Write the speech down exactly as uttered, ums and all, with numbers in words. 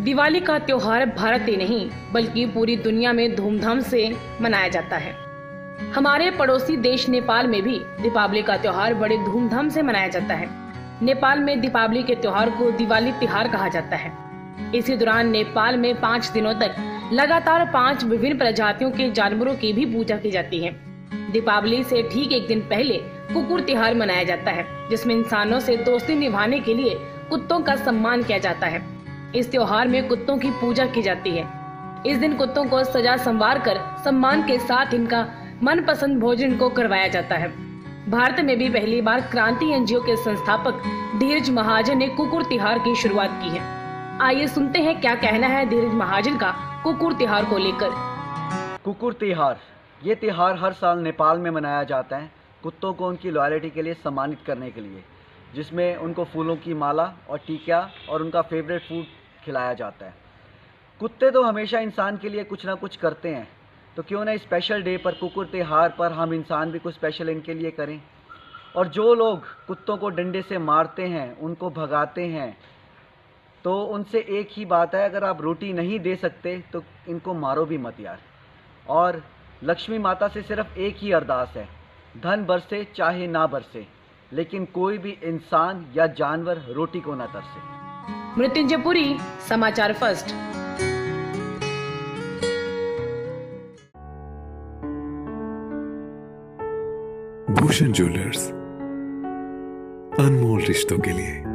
दिवाली का त्योहार भारत ही नहीं बल्कि पूरी दुनिया में धूमधाम से मनाया जाता है। हमारे पड़ोसी देश नेपाल में भी दीपावली का त्योहार बड़े धूमधाम से मनाया जाता है। नेपाल में दीपावली के त्योहार को दिवाली तिहार कहा जाता है। इसी दौरान नेपाल में पाँच दिनों तक लगातार पांच विभिन्न प्रजातियों के जानवरों की भी पूजा की जाती है। दीपावली से ठीक एक दिन पहले कुकुर तिहार मनाया जाता है, जिसमें इंसानों से दोस्ती निभाने के लिए कुत्तों का सम्मान किया जाता है। इस त्योहार में कुत्तों की पूजा की जाती है। इस दिन कुत्तों को सजा संवार कर सम्मान के साथ इनका मनपसंद भोजन को करवाया जाता है। भारत में भी पहली बार क्रांति एनजीओ के संस्थापक धीरज महाजन ने कुकुर तिहार की शुरुआत की है। आइए सुनते हैं क्या कहना है धीरज महाजन का कुकुर तिहार को लेकर। कुकुर तिहार ये तिहार हर साल नेपाल में मनाया जाता है, कुत्तों को उनकी लॉयल्टी के लिए सम्मानित करने के लिए, जिसमें उनको फूलों की माला और टीका और उनका फेवरेट फूड खिलाया जाता है। कुत्ते तो हमेशा इंसान के लिए कुछ ना कुछ करते हैं, तो क्यों ना स्पेशल डे पर कुकुर तिहार पर हम इंसान भी कुछ स्पेशल इनके लिए करें। और जो लोग कुत्तों को डंडे से मारते हैं, उनको भगाते हैं, तो उनसे एक ही बात है, अगर आप रोटी नहीं दे सकते तो इनको मारो भी मत यार। और लक्ष्मी माता से सिर्फ एक ही अरदास है, धन बरसे चाहे ना बरसे, लेकिन कोई भी इंसान या जानवर रोटी को ना तरसे। मृत्युंजय पुरी, समाचार फर्स्ट। भूषण ज्वेलर्स, अनमोल रिश्तों के लिए।